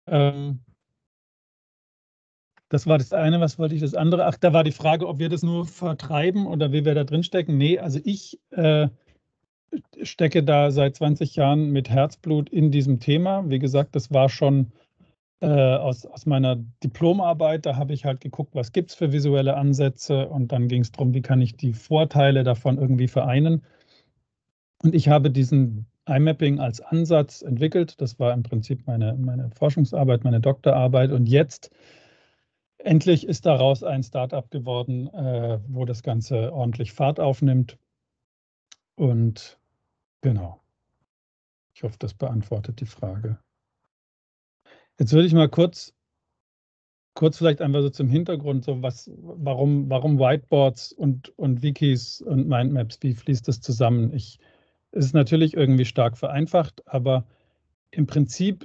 Ähm, Das war das eine. Was wollte ich das andere? Ach, da war die Frage, ob wir das nur vertreiben oder wie wir da drin stecken. Nee, also ich stecke da seit 20 Jahren mit Herzblut in diesem Thema. Wie gesagt, das war schon aus meiner Diplomarbeit. Da habe ich halt geguckt, was gibt es für visuelle Ansätze, und dann ging es darum, wie kann ich die Vorteile davon irgendwie vereinen. Und ich habe diesen iMapping als Ansatz entwickelt. Das war im Prinzip meine Forschungsarbeit, meine Doktorarbeit. Und jetzt endlich ist daraus ein Startup geworden, wo das Ganze ordentlich Fahrt aufnimmt. Und genau, ich hoffe, das beantwortet die Frage. Jetzt würde ich mal kurz vielleicht einfach so zum Hintergrund, so warum Whiteboards und Wikis und Mindmaps, wie fließt das zusammen? Es ist natürlich irgendwie stark vereinfacht, aber im Prinzip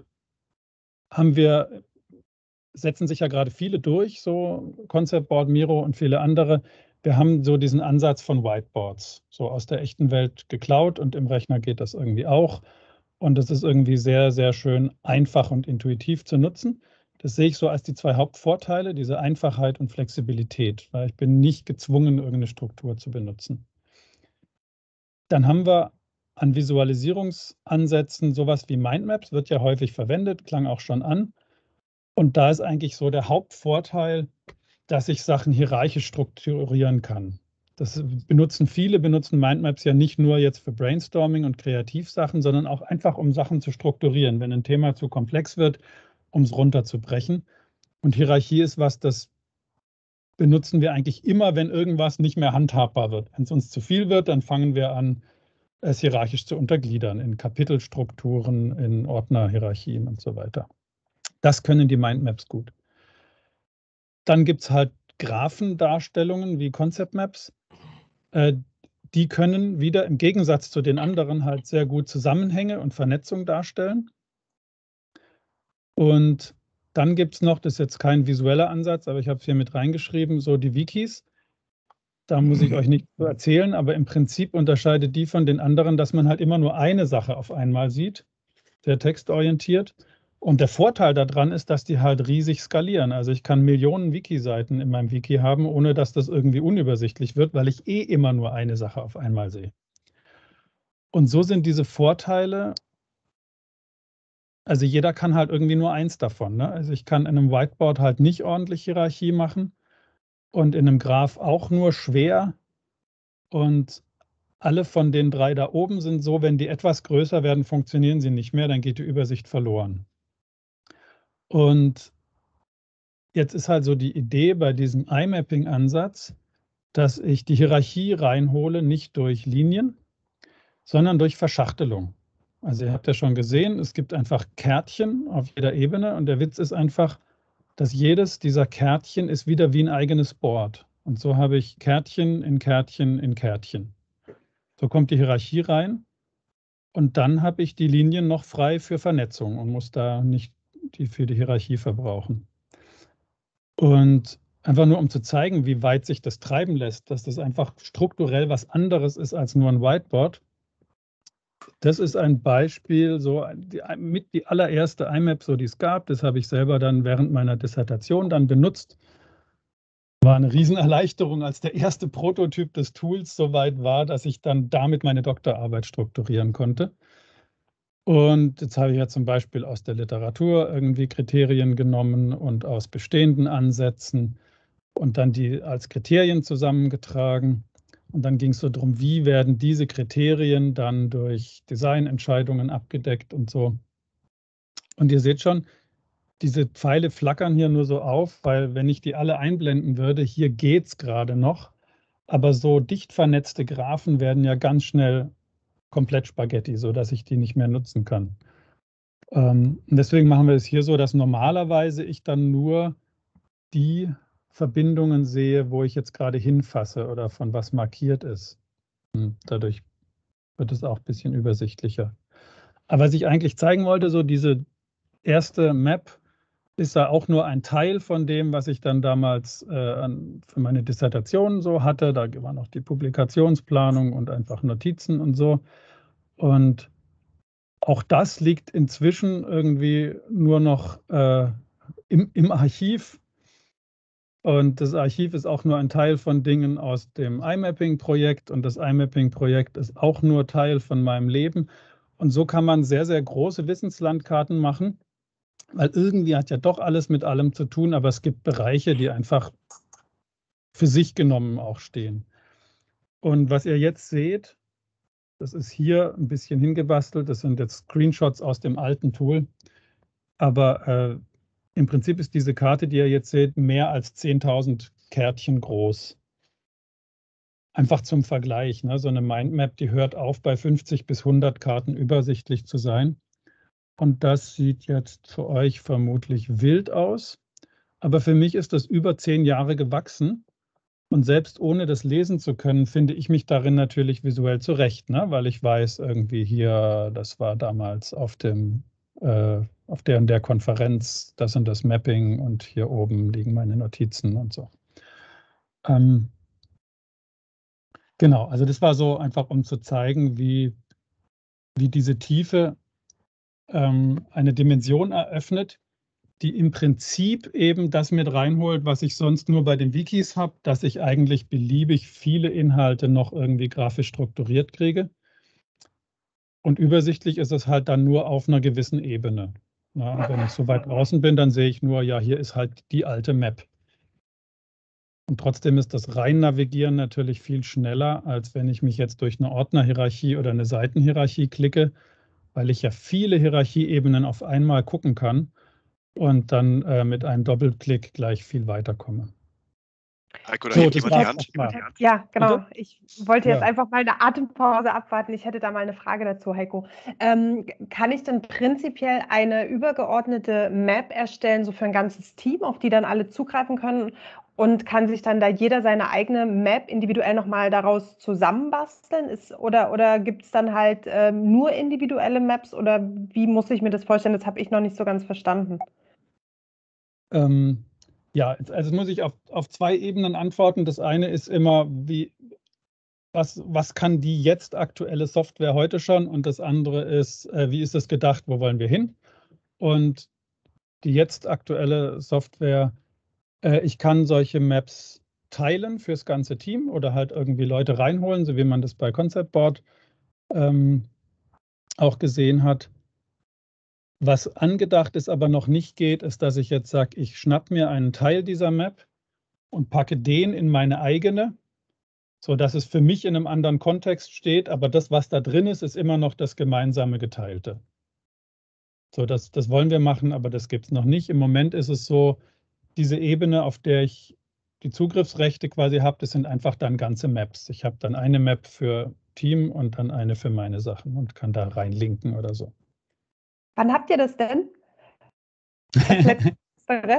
setzen sich ja gerade viele durch, so Concept Board, Miro und viele andere. Wir haben so diesen Ansatz von Whiteboards, so aus der echten Welt geklaut, und im Rechner geht das irgendwie auch. Und das ist irgendwie sehr, sehr schön einfach und intuitiv zu nutzen. Das sehe ich so als die zwei Hauptvorteile, diese Einfachheit und Flexibilität, weil ich bin nicht gezwungen, irgendeine Struktur zu benutzen. Dann haben wir an Visualisierungsansätzen sowas wie Mindmaps, wird ja häufig verwendet, klang auch schon an. Und da ist eigentlich so der Hauptvorteil, dass ich Sachen hierarchisch strukturieren kann. Viele benutzen Mindmaps ja nicht nur jetzt für Brainstorming und Kreativsachen, sondern auch einfach, um Sachen zu strukturieren. Wenn ein Thema zu komplex wird, um es runterzubrechen. Und Hierarchie ist was, das benutzen wir eigentlich immer, wenn irgendwas nicht mehr handhabbar wird. Wenn es uns zu viel wird, dann fangen wir an, es hierarchisch zu untergliedern in Kapitelstrukturen, in Ordnerhierarchien und so weiter. Das können die Mindmaps gut. Dann gibt es halt Graphendarstellungen wie Concept Maps. Die können wieder im Gegensatz zu den anderen halt sehr gut Zusammenhänge und Vernetzung darstellen. Und dann gibt es noch, das ist jetzt kein visueller Ansatz, aber ich habe es hier mit reingeschrieben, so die Wikis. Da muss ich euch nicht erzählen, aber im Prinzip unterscheidet die von den anderen, dass man halt immer nur eine Sache auf einmal sieht, sehr textorientiert. Und der Vorteil daran ist, dass die halt riesig skalieren. Also ich kann Millionen Wiki-Seiten in meinem Wiki haben, ohne dass das irgendwie unübersichtlich wird, weil ich immer nur eine Sache auf einmal sehe. Und so sind diese Vorteile, also jeder kann halt irgendwie nur eins davon, ne? Also ich kann in einem Whiteboard halt nicht ordentlich Hierarchie machen und in einem Graph auch nur schwer. Und alle von den drei da oben sind so, wenn die etwas größer werden, funktionieren sie nicht mehr, dann geht die Übersicht verloren. Und jetzt ist halt so die Idee bei diesem iMapping-Ansatz, dass ich die Hierarchie reinhole, nicht durch Linien, sondern durch Verschachtelung. Also ihr habt ja schon gesehen, es gibt einfach Kärtchen auf jeder Ebene, und der Witz ist einfach, dass jedes dieser Kärtchen ist wieder wie ein eigenes Board. Und so habe ich Kärtchen in Kärtchen in Kärtchen. So kommt die Hierarchie rein, und dann habe ich die Linien noch frei für Vernetzung und muss da nicht die für die Hierarchie verbrauchen. Und einfach nur, um zu zeigen, wie weit sich das treiben lässt, dass das einfach strukturell was anderes ist als nur ein Whiteboard. Das ist ein Beispiel, so mit die allererste IMAP, so die es gab. Das habe ich selber dann während meiner Dissertation dann benutzt. War eine Riesenerleichterung, als der erste Prototyp des Tools so weit war, dass ich dann damit meine Doktorarbeit strukturieren konnte. Und jetzt habe ich ja zum Beispiel aus der Literatur irgendwie Kriterien genommen und aus bestehenden Ansätzen und dann die als Kriterien zusammengetragen. Und dann ging es so darum, wie werden diese Kriterien dann durch Designentscheidungen abgedeckt und so. Und ihr seht schon, diese Pfeile flackern hier nur so auf, weil wenn ich die alle einblenden würde, hier geht es gerade noch. Aber so dicht vernetzte Graphen werden ja ganz schnell komplett Spaghetti, sodass ich die nicht mehr nutzen kann. Und deswegen machen wir es hier so, dass normalerweise ich dann nur die Verbindungen sehe, wo ich jetzt gerade hinfasse oder von was markiert ist. Und dadurch wird es auch ein bisschen übersichtlicher. Aber was ich eigentlich zeigen wollte, so diese erste Map ist ja auch nur ein Teil von dem, was ich dann damals für meine Dissertation so hatte. Da war noch die Publikationsplanung und einfach Notizen und so. Und Auch das liegt inzwischen irgendwie nur noch im Archiv. Und das Archiv ist auch nur ein Teil von Dingen aus dem iMapping-Projekt. Und das iMapping-Projekt ist auch nur Teil von meinem Leben. Und so kann man sehr, sehr große Wissenslandkarten machen, weil irgendwie hat ja doch alles mit allem zu tun, aber es gibt Bereiche, die einfach für sich genommen auch stehen. Und was ihr jetzt seht, das ist hier ein bisschen hingebastelt. Das sind jetzt Screenshots aus dem alten Tool. Aber im Prinzip ist diese Karte, die ihr jetzt seht, mehr als 10.000 Kärtchen groß. Einfach zum Vergleich, ne? So eine Mindmap, die hört auf, bei 50 bis 100 Karten übersichtlich zu sein. Und das sieht jetzt für euch vermutlich wild aus. Aber für mich ist das über 10 Jahre gewachsen. Und selbst ohne das lesen zu können, finde ich mich darin natürlich visuell zurecht, ne? Weil ich weiß, irgendwie hier, das war damals auf der und der Konferenz, das und das Mapping und hier oben liegen meine Notizen und so. Genau, also das war so einfach, um zu zeigen, wie diese Tiefe eine Dimension eröffnet, die im Prinzip eben das mit reinholt, was ich sonst nur bei den Wikis habe, dass ich eigentlich beliebig viele Inhalte noch irgendwie grafisch strukturiert kriege. Und übersichtlich ist es halt dann nur auf einer gewissen Ebene. Ja, und wenn ich so weit draußen bin, dann sehe ich nur, ja, hier ist halt die alte Map. Und trotzdem ist das rein Navigieren natürlich viel schneller, als wenn ich mich jetzt durch eine Ordnerhierarchie oder eine Seitenhierarchie klicke, weil ich ja viele Hierarchieebenen auf einmal gucken kann und dann mit einem Doppelklick gleich viel weiterkomme. Heiko, da So, hebt das jemand die war's Hand. erstmal. Ja, genau. Bitte? Ich wollte jetzt Ja. einfach mal eine Atempause abwarten. Ich hätte da mal eine Frage dazu, Heiko. Kann ich denn prinzipiell eine übergeordnete Map erstellen, so für ein ganzes Team, auf die dann alle zugreifen können? Und kann sich dann da jeder seine eigene Map individuell nochmal daraus zusammenbasteln? Oder gibt es dann halt nur individuelle Maps? Oder wie muss ich mir das vorstellen? Das habe ich noch nicht so ganz verstanden. Ja, also muss ich auf zwei Ebenen antworten. Das eine ist immer, was kann die jetzt aktuelle Software heute schon? Und das andere ist, wie ist es gedacht, wo wollen wir hin? Und die jetzt aktuelle Software, ich kann solche Maps teilen fürs ganze Team oder halt irgendwie Leute reinholen, so wie man das bei Concept Board auch gesehen hat. Was angedacht ist, aber noch nicht geht, ist, dass ich jetzt sage, ich schnapp mir einen Teil dieser Map und packe den in meine eigene, sodass es für mich in einem anderen Kontext steht, aber das, was da drin ist, ist immer noch das gemeinsame Geteilte. So, das wollen wir machen, aber das gibt es noch nicht. Im Moment ist es so, diese Ebene, auf der ich die Zugriffsrechte quasi habe, das sind einfach dann ganze Maps. Ich habe dann eine Map für Team und dann eine für meine Sachen und kann da reinlinken oder so. Wann habt ihr das denn? Als letztes?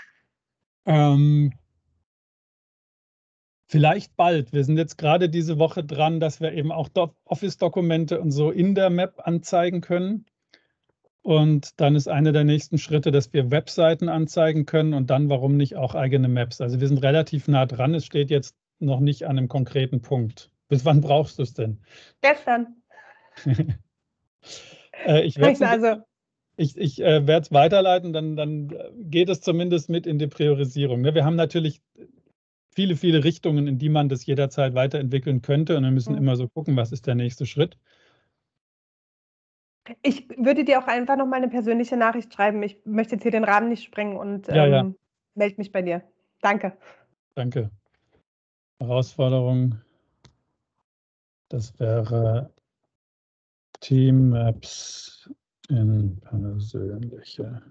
Vielleicht bald. Wir sind jetzt gerade diese Woche dran, dass wir eben auch Office-Dokumente und so in der Map anzeigen können. Und dann ist einer der nächsten Schritte, dass wir Webseiten anzeigen können und dann, warum nicht, auch eigene Maps. Also wir sind relativ nah dran. Es steht jetzt noch nicht an einem konkreten Punkt. Bis wann brauchst du es denn? Gestern. Ich werde es weiterleiten, dann geht es zumindest mit in die Priorisierung. Wir haben natürlich viele, viele Richtungen, in die man das jederzeit weiterentwickeln könnte. Und wir müssen immer so gucken, was ist der nächste Schritt. Ich würde dir auch einfach noch mal eine persönliche Nachricht schreiben. Ich möchte jetzt hier den Rahmen nicht sprengen und melde mich bei dir. Danke. Danke. Herausforderung, das wäre Teammaps in persönliche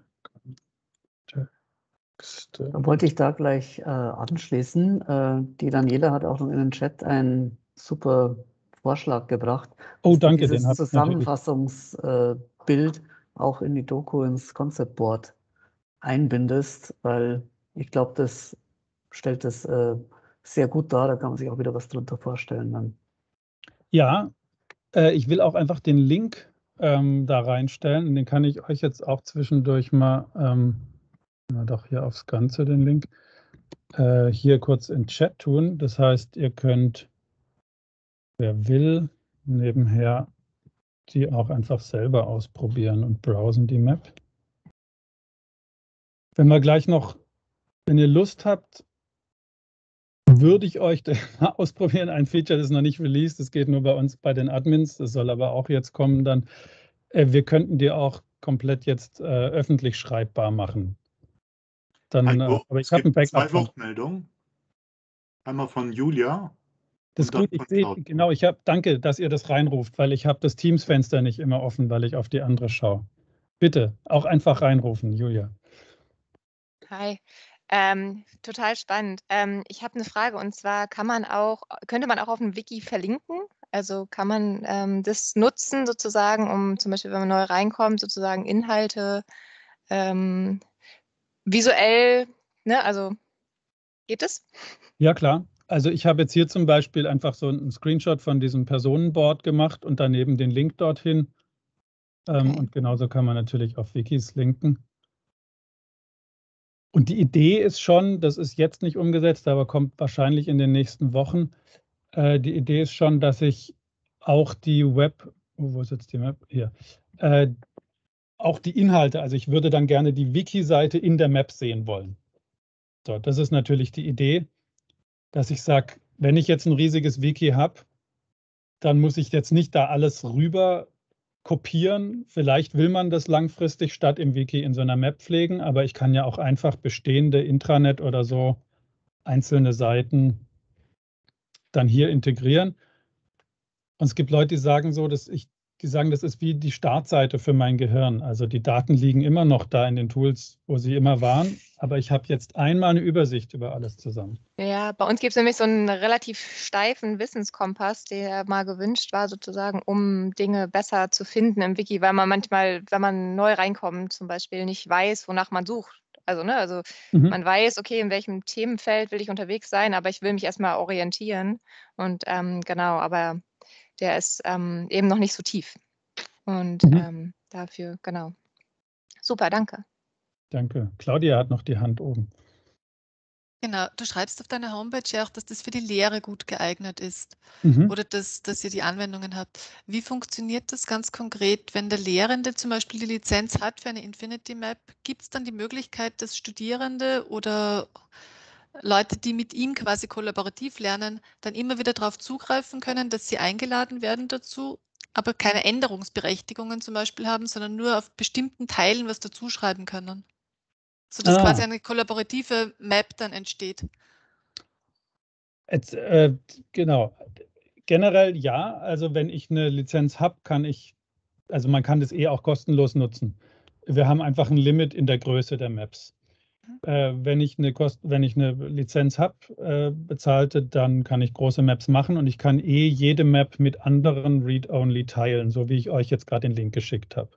Kontexte. Da wollte ich da gleich anschließen. Die Daniela hat auch noch in den Chat einen super Vorschlag gebracht. Oh, danke. Dieses Zusammenfassungsbild auch in die Doku, ins Concept Board einbindest, weil ich glaube, das stellt das sehr gut dar. Da kann man sich auch wieder was drunter vorstellen dann. Ja, ich will auch einfach den Link da reinstellen. Und den kann ich euch jetzt auch zwischendurch mal doch hier aufs Ganze den Link hier kurz in Chat tun. Das heißt, ihr könnt, wer will, nebenher die auch einfach selber ausprobieren und browsen die Map. Wenn wir gleich noch, wenn ihr Lust habt, würde ich euch mal ausprobieren. Ein Feature, das ist noch nicht released, das geht nur bei uns bei den Admins, das soll aber auch jetzt kommen dann. Wir könnten die auch komplett jetzt öffentlich schreibbar machen. Dann, Heiko, aber ich es habe ein gibt 2 Backup. Wortmeldungen. Einmal von Julia Das ist und dann gut, ich von sehe, Claudia. genau, danke, dass ihr das reinruft, weil ich habe das Teams-Fenster nicht immer offen, weil ich auf die andere schaue. Bitte, auch einfach reinrufen, Julia. Hi. Total spannend. Ich habe eine Frage und zwar könnte man auch auf dem Wiki verlinken? Also kann man das nutzen sozusagen, um zum Beispiel, wenn man neu reinkommt, sozusagen Inhalte visuell, ne? Also geht es? Ja, klar. Also ich habe jetzt hier zum Beispiel einfach so einen Screenshot von diesem Personenboard gemacht und daneben den Link dorthin. Okay. Und genauso kann man natürlich auf Wikis linken. Und die Idee ist schon, das ist jetzt nicht umgesetzt, aber kommt wahrscheinlich in den nächsten Wochen. Die Idee ist schon, dass ich auch die wo ist jetzt die Map? Hier. Auch die Inhalte, also ich würde dann gerne die Wiki-Seite in der Map sehen wollen. So, das ist natürlich die Idee, dass ich sage, wenn ich jetzt ein riesiges Wiki habe, dann muss ich jetzt nicht da alles rüber kopieren. Vielleicht will man das langfristig statt im Wiki in so einer Map pflegen, aber ich kann ja auch einfach bestehende Intranet oder so einzelne Seiten dann hier integrieren. Und es gibt Leute, die sagen so, die sagen, das ist wie die Startseite für mein Gehirn. Also die Daten liegen immer noch da in den Tools, wo sie immer waren, aber ich habe jetzt einmal eine Übersicht über alles zusammen. Ja, bei uns gibt es nämlich so einen relativ steifen Wissenskompass, der mal gewünscht war, sozusagen, um Dinge besser zu finden im Wiki, weil man manchmal, wenn man neu reinkommt, zum Beispiel nicht weiß, wonach man sucht. Also, ne, man weiß, okay, in welchem Themenfeld will ich unterwegs sein, aber ich will mich erstmal orientieren. Und genau, aber der ist eben noch nicht so tief. Und dafür, genau. Super, danke. Danke. Claudia hat noch die Hand oben. Genau, du schreibst auf deiner Homepage ja auch, dass das für die Lehre gut geeignet ist oder dass ihr die Anwendungen habt. Wie funktioniert das ganz konkret, wenn der Lehrende zum Beispiel die Lizenz hat für eine Infinity Map? Gibt es dann die Möglichkeit, dass Studierende oder Leute, die mit ihm quasi kollaborativ lernen, dann immer wieder darauf zugreifen können, dass sie eingeladen werden dazu, aber keine Änderungsberechtigungen zum Beispiel haben, sondern nur auf bestimmten Teilen was dazuschreiben können? Sodass quasi eine kollaborative Map dann entsteht. Jetzt, genau. Generell ja. Also wenn ich eine Lizenz habe, also man kann das auch kostenlos nutzen. Wir haben einfach ein Limit in der Größe der Maps. Wenn ich eine Lizenz habe, bezahlte, dann kann ich große Maps machen und ich kann jede Map mit anderen Read-Only teilen, so wie ich euch jetzt gerade den Link geschickt habe.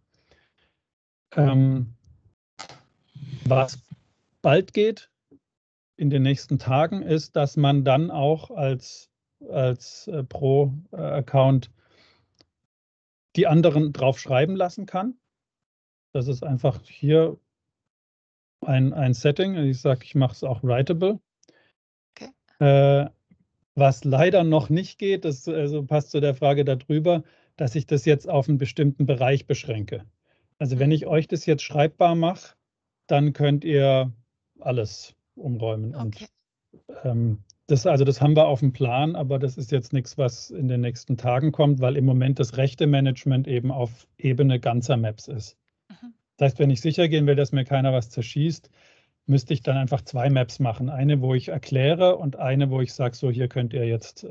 Was bald geht, in den nächsten Tagen, ist, dass man dann auch als Pro-Account die anderen drauf schreiben lassen kann. Das ist einfach hier ein Setting. Ich sage, ich mache es auch writable. Okay. Was leider noch nicht geht, das also passt zu der Frage darüber, dass ich das jetzt auf einen bestimmten Bereich beschränke. Also wenn ich euch das jetzt schreibbar mache, dann könnt ihr alles umräumen. Okay. Und das haben wir auf dem Plan, aber das ist jetzt nichts, was in den nächsten Tagen kommt, weil im Moment das Rechte-Management eben auf Ebene ganzer Maps ist. Das heißt, wenn ich sicher gehen will, dass mir keiner was zerschießt, müsste ich dann einfach 2 Maps machen. Eine, wo ich erkläre und eine, wo ich sage, so hier könnt ihr jetzt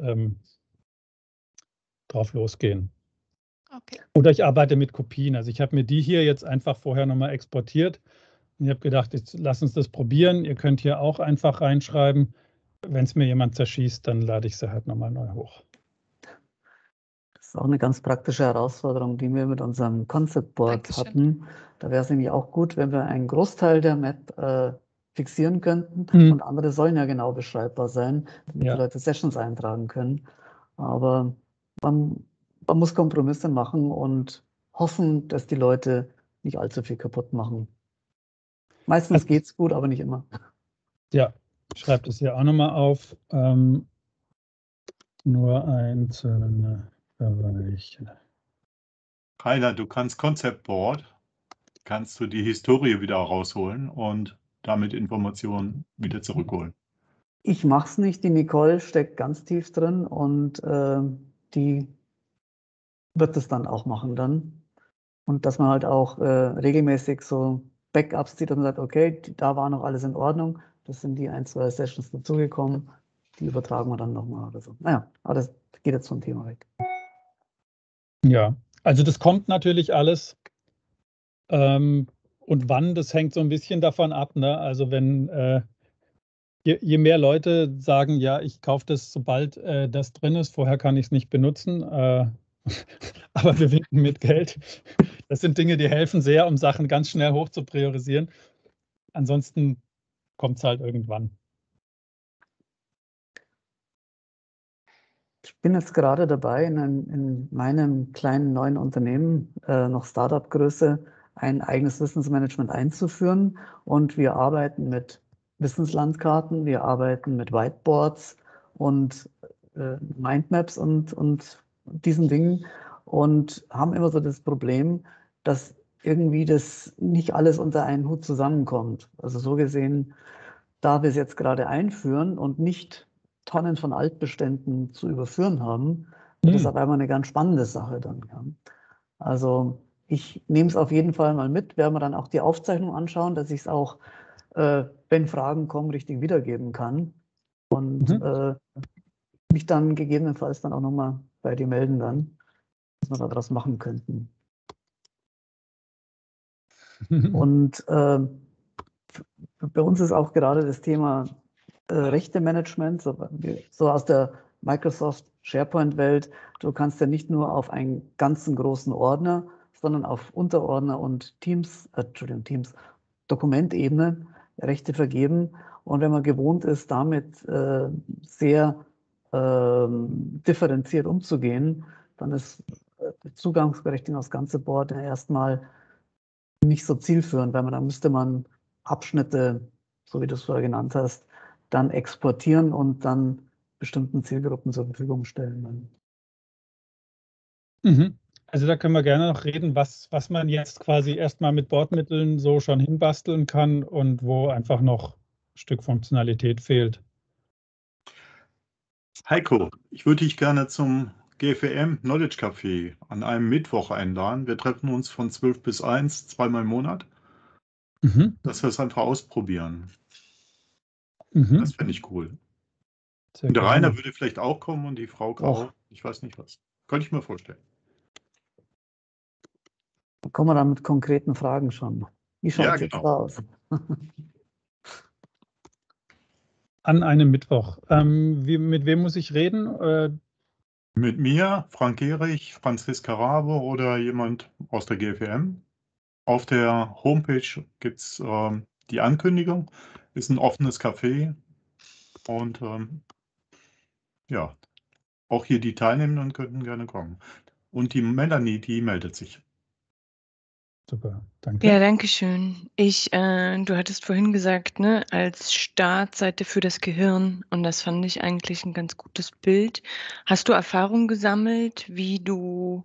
drauf losgehen. Okay. Oder ich arbeite mit Kopien. Also ich habe mir die hier jetzt einfach vorher nochmal exportiert. Und ich habe gedacht, jetzt lass uns das probieren. Ihr könnt hier auch einfach reinschreiben. Wenn es mir jemand zerschießt, dann lade ich sie halt nochmal neu hoch. Das ist auch eine ganz praktische Herausforderung, die wir mit unserem Concept Board Dankeschön. hatten. Da wäre es nämlich auch gut, wenn wir einen Großteil der Map fixieren könnten und andere sollen ja genau beschreibbar sein, damit die Leute Sessions eintragen können. Aber man muss Kompromisse machen und hoffen, dass die Leute nicht allzu viel kaputt machen. Meistens geht es gut, aber nicht immer. Ja, ich schreibe das hier auch nochmal auf. Nur einzelne Bereiche. Rainer, du kannst Concept Board, kannst du die Historie wieder rausholen und damit Informationen wieder zurückholen. Ich mache es nicht, die Nicole steckt ganz tief drin und die wird es dann auch machen dann. Und dass man halt auch regelmäßig so Backups zieht und sagt, okay, da war noch alles in Ordnung, das sind die 1, 2 Sessions dazugekommen, die übertragen wir dann nochmal oder so. Naja, aber das geht jetzt vom Thema weg. Ja, also das kommt natürlich alles. Und wann, das hängt so ein bisschen davon ab, ne? Also wenn je mehr Leute sagen, ja, ich kaufe das, sobald das drin ist, vorher kann ich es nicht benutzen, aber wir winken mit Geld. Das sind Dinge, die helfen sehr, um Sachen ganz schnell hoch zu priorisieren. Ansonsten kommt es halt irgendwann. Ich bin jetzt gerade dabei, in meinem kleinen neuen Unternehmen, noch Startup-Größe, ein eigenes Wissensmanagement einzuführen. Und wir arbeiten mit Wissenslandkarten, wir arbeiten mit Whiteboards und Mindmaps und diesen Dingen und haben immer so das Problem, dass irgendwie das nicht alles unter einen Hut zusammenkommt. Also so gesehen, da wir es jetzt gerade einführen und nicht Tonnen von Altbeständen zu überführen haben, wird das auf einmal eine ganz spannende Sache dann. Ja. Also ich nehme es auf jeden Fall mal mit, werden wir dann auch die Aufzeichnung anschauen, dass ich es auch, wenn Fragen kommen, richtig wiedergeben kann und mich dann gegebenenfalls dann auch nochmal bei dir melden dann, was wir daraus machen könnten. Und bei uns ist auch gerade das Thema Rechtemanagement, so aus der Microsoft SharePoint-Welt. Du kannst ja nicht nur auf einen ganzen großen Ordner, sondern auf Unterordner und Teams, Dokumentebene Rechte vergeben. Und wenn man gewohnt ist, damit sehr differenziert umzugehen, dann ist die Zugangsberechtigung aufs ganze Board erstmal nicht so zielführend, weil dann müsste man Abschnitte, so wie du es vorher genannt hast, dann exportieren und dann bestimmten Zielgruppen zur Verfügung stellen. Also da können wir gerne noch reden, was man jetzt quasi erstmal mit Bordmitteln so schon hinbasteln kann und wo einfach noch ein Stück Funktionalität fehlt. Heiko, ich würde dich gerne zum GFM Knowledge Café an einem Mittwoch einladen. Wir treffen uns von 12 bis 1, zweimal im Monat, dass wir es einfach ausprobieren. Das fände ich cool. Und der Rainer würde vielleicht auch kommen und die Frau auch. Ich weiß nicht was. Könnte ich mir vorstellen. Da kommen wir dann mit konkreten Fragen schon. Wie schaut es jetzt aus? An einem Mittwoch. Mit wem muss ich reden? Mit mir, Frank Gehrig, Franziska Rabe oder jemand aus der GFM. Auf der Homepage gibt es die Ankündigung. Ist ein offenes Café. Und ja, auch hier die Teilnehmenden könnten gerne kommen. Und die Melanie, die meldet sich. Super, danke. Ja, danke schön. Du hattest vorhin gesagt, ne, als Startseite für das Gehirn, und das fand ich eigentlich ein ganz gutes Bild. Hast du Erfahrung gesammelt, wie du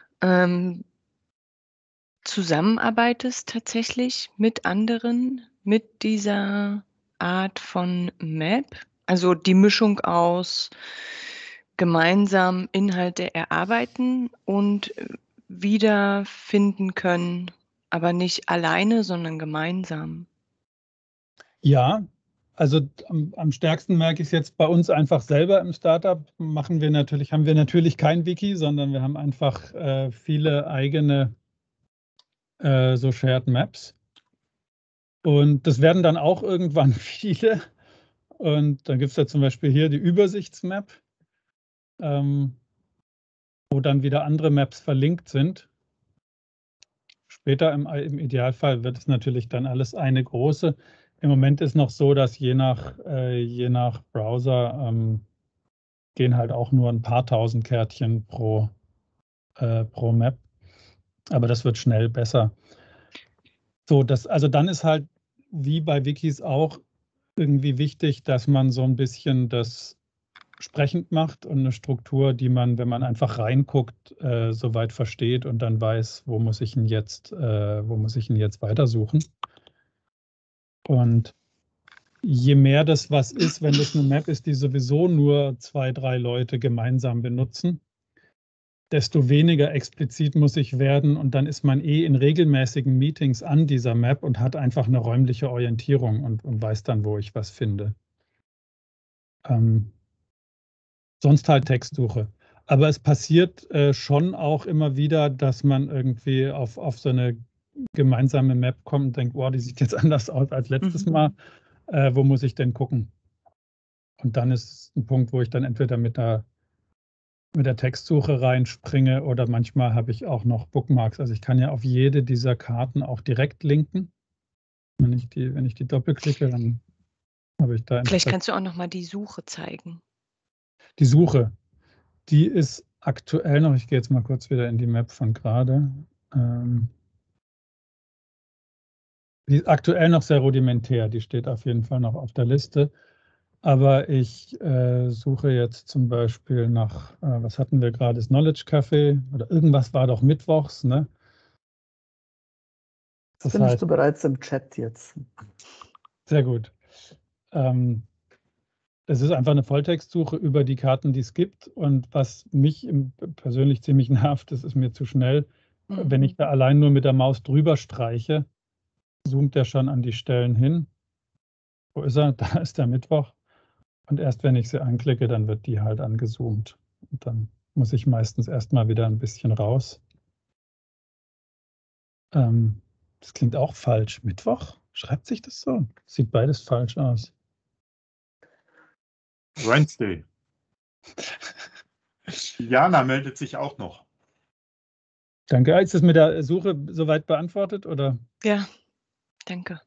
zusammenarbeitest tatsächlich mit anderen, mit dieser Art von Map? Also die Mischung aus gemeinsam Inhalte erarbeiten und wiederfinden können, aber nicht alleine, sondern gemeinsam. Ja, also am stärksten merke ich es jetzt bei uns einfach selber im Startup. Haben wir natürlich kein Wiki, sondern wir haben einfach viele eigene so Shared Maps. Und das werden dann auch irgendwann viele. Und dann gibt es ja zum Beispiel hier die Übersichtsmap, wo dann wieder andere Maps verlinkt sind. Später im Idealfall wird es natürlich dann alles eine große. Im Moment ist noch so, dass je nach Browser gehen halt auch nur ein paar tausend Kärtchen pro Map. Aber das wird schnell besser. So, also dann ist halt wie bei Wikis auch irgendwie wichtig, dass man so ein bisschen das sprechend macht und eine Struktur, die man, wenn man einfach reinguckt, soweit versteht und dann weiß, wo muss ich ihn jetzt weitersuchen. Und je mehr das was ist, wenn das eine Map ist, die sowieso nur 2, 3 Leute gemeinsam benutzen, desto weniger explizit muss ich werden und dann ist man in regelmäßigen Meetings an dieser Map und hat einfach eine räumliche Orientierung und weiß dann, wo ich was finde. Sonst halt Textsuche. Aber es passiert schon auch immer wieder, dass man irgendwie auf so eine gemeinsame Map kommt und denkt, wow, die sieht jetzt anders aus als letztes Mal. Wo muss ich denn gucken? Und dann ist ein Punkt, wo ich dann entweder mit der Textsuche reinspringe oder manchmal habe ich auch noch Bookmarks. Also ich kann ja auf jede dieser Karten auch direkt linken. Wenn ich die doppelklicke, dann habe ich da... Vielleicht kannst du auch noch mal die Suche zeigen. Die Suche, die ist aktuell noch, ich gehe jetzt mal kurz wieder in die Map von gerade. Die ist aktuell noch sehr rudimentär, die steht auf jeden Fall noch auf der Liste. Aber ich suche jetzt zum Beispiel nach, was hatten wir gerade, das Knowledge Café oder irgendwas war doch mittwochs, ne? Das findest du bereits im Chat jetzt. Sehr gut. Es ist einfach eine Volltextsuche über die Karten, die es gibt. Und was mich persönlich ziemlich nervt, das ist mir zu schnell. Wenn ich da allein nur mit der Maus drüber streiche, zoomt der schon an die Stellen hin. Wo ist er? Da ist der Mittwoch. Und erst wenn ich sie anklicke, dann wird die halt angezoomt. Und dann muss ich meistens erstmal wieder ein bisschen raus. Das klingt auch falsch. Mittwoch? Schreibt sich das so? Sieht beides falsch aus. Wednesday. Jana meldet sich auch noch. Danke. Ist das mit der Suche soweit beantwortet, oder? Ja, danke.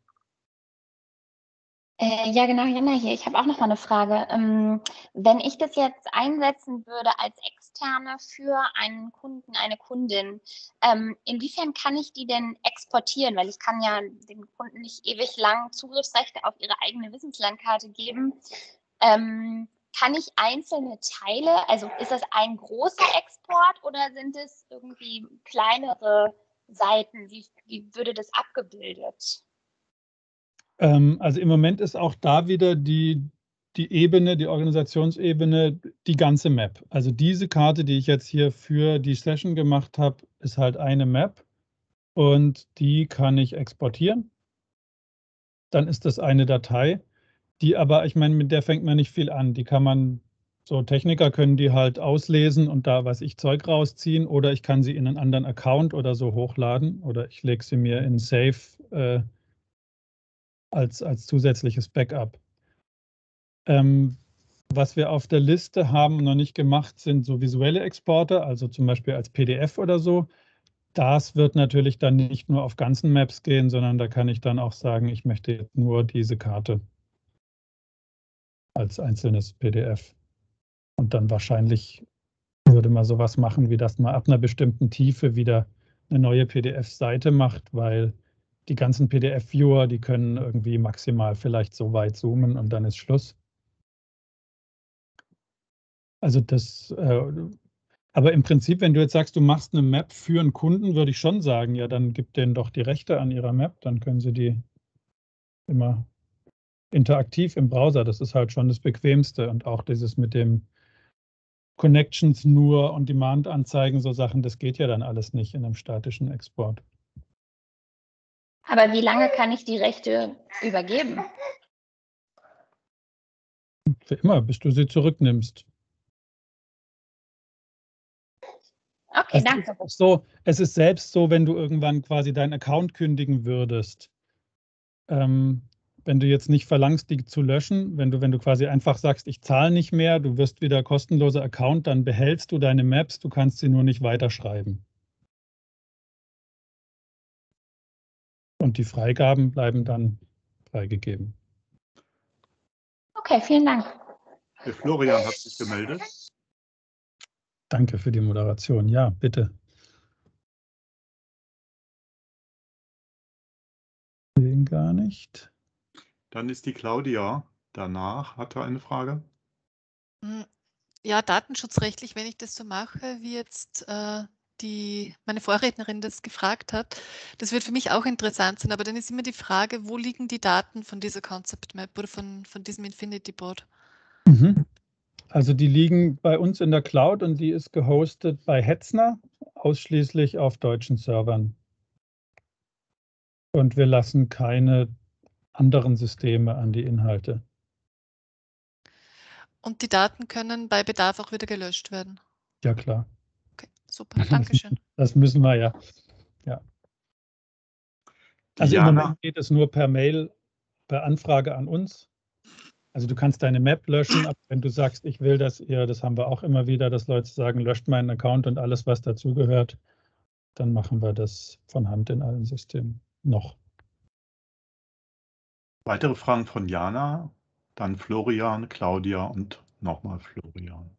Ja, genau, Jana hier. Ich habe auch noch mal eine Frage. Wenn ich das jetzt einsetzen würde als Externe für einen Kunden, eine Kundin, inwiefern kann ich die denn exportieren? Weil ich kann ja dem Kunden nicht ewig lang Zugriffsrechte auf ihre eigene Wissenslandkarte geben. Kann ich einzelne Teile, also ist das ein großer Export oder sind es irgendwie kleinere Seiten? Wie würde das abgebildet? Also im Moment ist auch da wieder die Ebene, die Organisationsebene, die ganze Map. Also diese Karte, die ich jetzt hier für die Session gemacht habe, ist halt eine Map und die kann ich exportieren. Dann ist das eine Datei, die aber, ich meine, mit der fängt man nicht viel an. Die kann man, so Techniker können die halt auslesen und da, was ich, Zeug rausziehen oder ich kann sie in einen anderen Account oder so hochladen oder ich lege sie mir in Safe als zusätzliches Backup. Was wir auf der Liste haben und noch nicht gemacht, sind so visuelle Exporte, also zum Beispiel als PDF oder so. Das wird natürlich dann nicht nur auf ganzen Maps gehen, sondern da kann ich dann auch sagen, ich möchte jetzt nur diese Karte als einzelnes PDF. Und dann wahrscheinlich würde man sowas machen, wie das mal ab einer bestimmten Tiefe wieder eine neue PDF-Seite macht, weil die ganzen PDF-Viewer, die können irgendwie maximal vielleicht so weit zoomen und dann ist Schluss. Also das, aber im Prinzip, wenn du jetzt sagst, du machst eine Map für einen Kunden, würde ich schon sagen, ja, dann gib denen doch die Rechte an ihrer Map, dann können sie die immer interaktiv im Browser, das ist halt schon das Bequemste und auch dieses mit dem Connections nur und Demand anzeigen, so Sachen, das geht ja dann alles nicht in einem statischen Export. Aber wie lange kann ich die Rechte übergeben? Für immer, bis du sie zurücknimmst. Okay, danke. Es ist selbst so, wenn du irgendwann quasi deinen Account kündigen würdest, wenn du jetzt nicht verlangst, die zu löschen, wenn du quasi einfach sagst, ich zahle nicht mehr, du wirst wieder kostenloser Account, dann behältst du deine Maps, du kannst sie nur nicht weiterschreiben. Und die Freigaben bleiben dann freigegeben. Okay, vielen Dank. Der Florian hat sich gemeldet. Danke für die Moderation. Ja, bitte. Den gar nicht. Dann ist die Claudia danach. Hat er eine Frage? Ja, datenschutzrechtlich, wenn ich das so mache, wie jetzt meine Vorrednerin das gefragt hat, das wird für mich auch interessant sein, aber dann ist immer die Frage, wo liegen die Daten von dieser Concept Map oder von diesem Infinity Board? Also die liegen bei uns in der Cloud und die ist gehostet bei Hetzner, ausschließlich auf deutschen Servern. Und wir lassen keine anderen Systeme an die Inhalte. Und die Daten können bei Bedarf auch wieder gelöscht werden? Ja, klar. Okay, super, Dankeschön. Das müssen wir ja. Also im Diana? Moment geht es nur per Mail, per Anfrage an uns. Also du kannst deine Map löschen, aber wenn du sagst, ich will, das haben wir auch immer wieder, dass Leute sagen, löscht meinen Account und alles, was dazugehört, dann machen wir das von Hand in allen Systemen noch. Weitere Fragen von Jana, dann Florian, Claudia und nochmal Florian.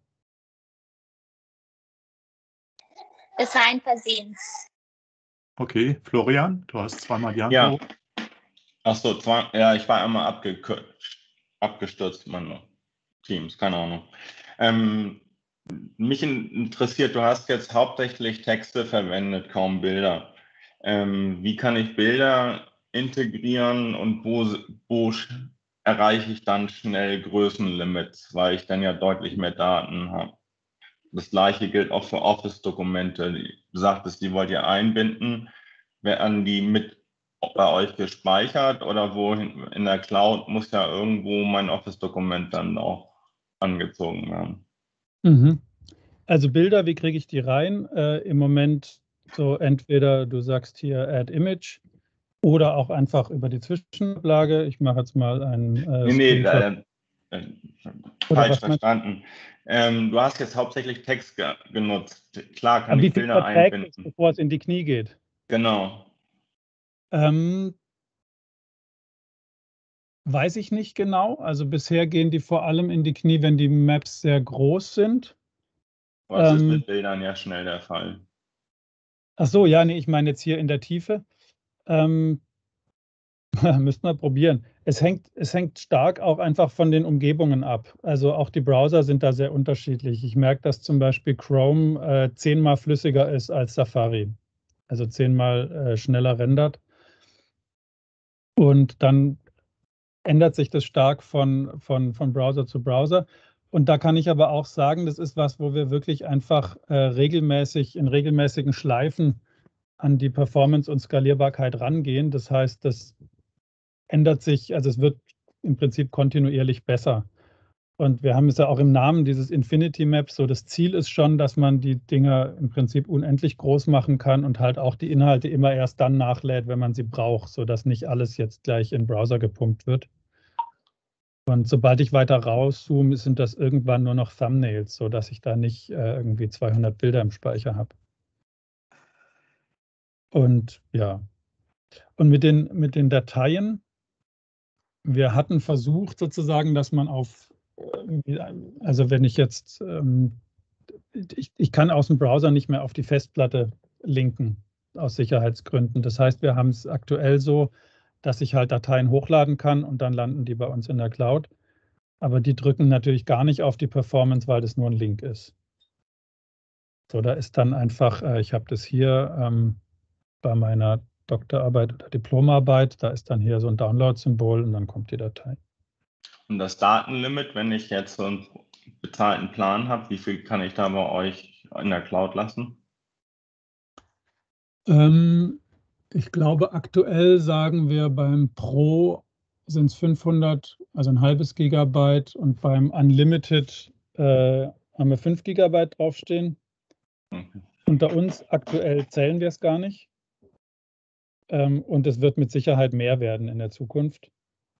Es war ein Versehen. Okay, Florian, du hast zweimal die Hand Ja. hoch. Achso, ja, ich war einmal abgestürzt, meine Teams, keine Ahnung. Mich interessiert, du hast jetzt hauptsächlich Texte verwendet, kaum Bilder. Wie kann ich Bilder integrieren und wo erreiche ich dann schnell Größenlimits, weil ich dann ja deutlich mehr Daten habe? Das gleiche gilt auch für Office-Dokumente. Du sagtest, die wollt ihr einbinden. Werden die mit bei euch gespeichert oder wohin in der Cloud muss ja irgendwo mein Office-Dokument dann auch angezogen werden? Also Bilder, wie kriege ich die rein? Im Moment so entweder du sagst hier Add Image oder auch einfach über die Zwischenablage. Ich mache jetzt mal einen Screenshot. Falsch verstanden. Du hast jetzt hauptsächlich Text genutzt. Klar kann ich Bilder einbinden. Ist, bevor es in die Knie geht. Genau. Weiß ich nicht genau. Also bisher gehen die vor allem in die Knie, wenn die Maps sehr groß sind. Das ist mit Bildern ja schnell der Fall. Ach so, ja, nee, ich meine jetzt hier in der Tiefe. Müssten wir probieren. Es hängt stark auch einfach von den Umgebungen ab. Also auch die Browser sind da sehr unterschiedlich. Ich merke, dass zum Beispiel Chrome 10-mal flüssiger ist als Safari. Also 10-mal schneller rendert. Und dann ändert sich das stark von Browser zu Browser. Und da kann ich aber auch sagen, das ist was, wo wir wirklich einfach in regelmäßigen Schleifen an die Performance und Skalierbarkeit rangehen. Das heißt, das ändert sich, also es wird im Prinzip kontinuierlich besser. Und wir haben es ja auch im Namen dieses Infinity Map, so das Ziel ist schon, dass man die Dinger im Prinzip unendlich groß machen kann und halt auch die Inhalte immer erst dann nachlädt, wenn man sie braucht, sodass nicht alles jetzt gleich in den Browser gepumpt wird. Und sobald ich weiter rauszoome, sind das irgendwann nur noch Thumbnails, sodass ich da nicht irgendwie 200 Bilder im Speicher habe. Und ja, und mit den Dateien, wir hatten versucht sozusagen, dass man also wenn ich jetzt, ich kann aus dem Browser nicht mehr auf die Festplatte linken, aus Sicherheitsgründen. Das heißt, wir haben es aktuell so, dass ich halt Dateien hochladen kann und dann landen die bei uns in der Cloud. Aber die drücken natürlich gar nicht auf die Performance, weil das nur ein Link ist. So, da ist dann einfach, ich habe das hier bei meiner Doktorarbeit oder Diplomarbeit, da ist dann hier so ein Download-Symbol und dann kommt die Datei. Und das Datenlimit, wenn ich jetzt so einen bezahlten Plan habe, wie viel kann ich da bei euch in der Cloud lassen? Ich glaube, aktuell sagen wir beim Pro sind es 500, also ein halbes Gigabyte und beim Unlimited haben wir 5 Gigabyte draufstehen. Okay. Unter uns aktuell zählen wir es gar nicht. Und es wird mit Sicherheit mehr werden in der Zukunft.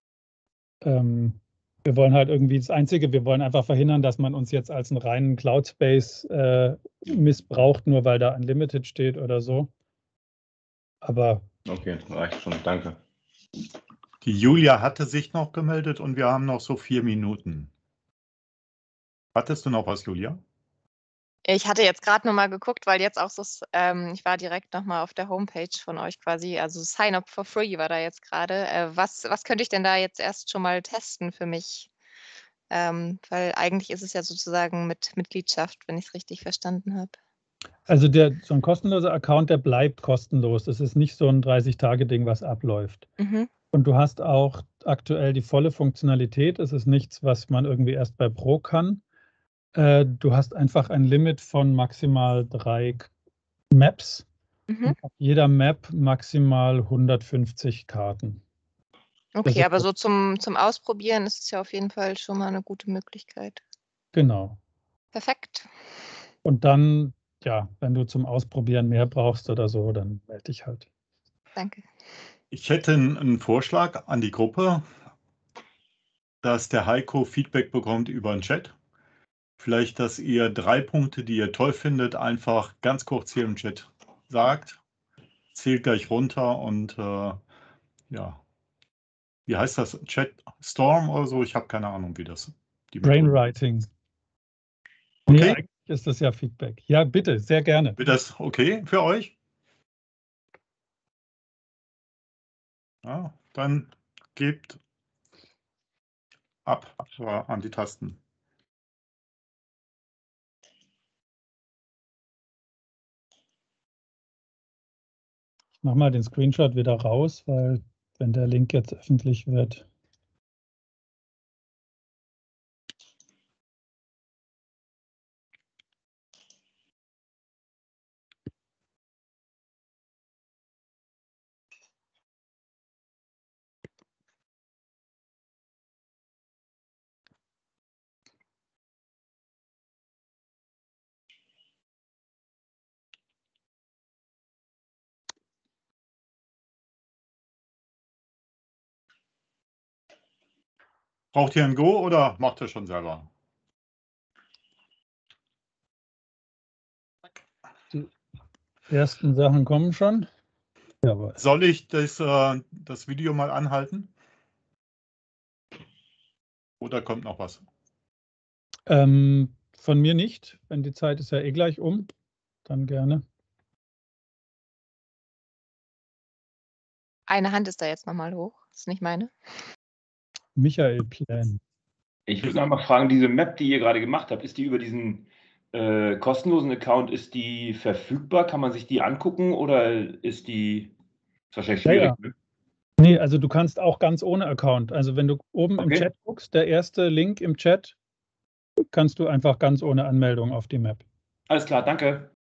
Wir wollen halt irgendwie wir wollen einfach verhindern, dass man uns jetzt als einen reinen Cloud-Space missbraucht, nur weil da Unlimited steht oder so. Aber. Okay, reicht schon, danke. Die Julia hatte sich noch gemeldet und wir haben noch so 4 Minuten. Hattest du noch was, Julia? Ich hatte jetzt gerade noch mal geguckt, weil jetzt auch so, ich war direkt noch mal auf der Homepage von euch quasi, also Sign Up for Free war da jetzt gerade. Was könnte ich denn da jetzt erst schon mal testen für mich? Weil eigentlich ist es ja sozusagen mit Mitgliedschaft, wenn ich es richtig verstanden habe. Also so ein kostenloser Account, der bleibt kostenlos. Das ist nicht so ein 30-Tage-Ding, was abläuft. Und du hast auch aktuell die volle Funktionalität. Es ist nichts, was man irgendwie erst bei Pro kann. Du hast einfach ein Limit von maximal 3 Maps. Und auf jeder Map maximal 150 Karten. Okay, aber so zum Ausprobieren ist es ja auf jeden Fall schon mal eine gute Möglichkeit. Genau. Perfekt. Und dann, ja, wenn du zum Ausprobieren mehr brauchst oder so, dann melde dich halt. Danke. Ich hätte einen Vorschlag an die Gruppe, dass der Heiko Feedback bekommt über den Chat. Vielleicht, dass ihr 3 Punkte, die ihr toll findet, einfach ganz kurz hier im Chat sagt. Zählt gleich runter und ja. Wie heißt das? Chat Storm oder so? Ich habe keine Ahnung, wie das. Brainwriting. Okay. Nee, eigentlich ist das ja Feedback. Ja, bitte, sehr gerne. Wird das okay für euch? Ja, dann gebt ab an die Tasten. Ich mache mal den Screenshot wieder raus, weil wenn der Link jetzt öffentlich wird. Braucht ihr ein Go oder macht ihr schon selber? Die ersten Sachen kommen schon. Jawohl. Soll ich das Video mal anhalten? Oder kommt noch was? Von mir nicht. Wenn die Zeit ist ja eh gleich um, dann gerne. Eine Hand ist da jetzt nochmal hoch. Das ist nicht meine. Michael Plan. Ich würde noch mal fragen, diese Map, die ihr gerade gemacht habt, ist die über diesen kostenlosen Account, ist die verfügbar? Kann man sich die angucken oder ist die wahrscheinlich schwierig? Ja, ja. Nee, also du kannst auch ganz ohne Account. Also wenn du oben im Chat guckst, der erste Link im Chat, kannst du einfach ganz ohne Anmeldung auf die Map. Alles klar, danke.